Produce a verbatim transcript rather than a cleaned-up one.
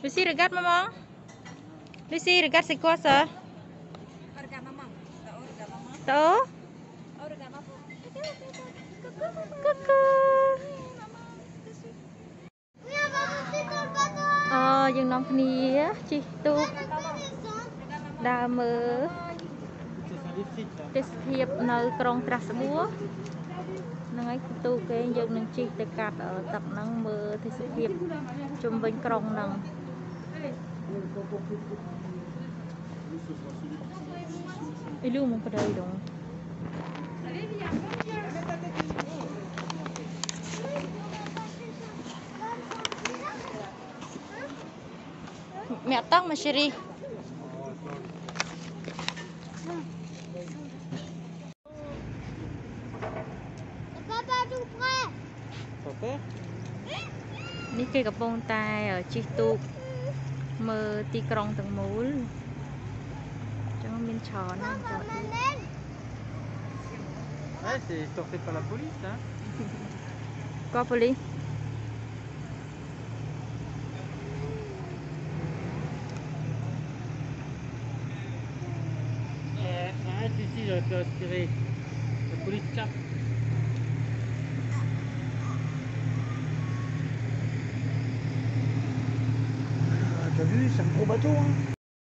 Lucy, regarde maman. Lucy, regarde, c'est quoi ça? Regarde maman. Regarde maman. Tao? Oh, regarde maman. Coucou. Ờ, dừng nòng kia chị tu đà mơទេសភាពនៅក្រុងត្រាស់បួរហ្នឹងហើយទូគេយើងនឹងជិះទៅកាត់ទឹកហ្នឹងមើលទេសភាពជុំវិញក្រុងហ្នឹងអីលូមកបដៅដងmẹ tóc mà Sherry Papa tout prêt. Papa? នេះគេកំពុងតែជិះទូកមើលទីក្រុងទាំងមូលចឹងមានច្រើនណាស់ចុះ Ouais, c'est sorti par la police, hein? ក៏ប៉ូលីស Euh, arrête ici, j'aurais pu attirer la police cap. T'as vu, c'est un gros bateau, hein.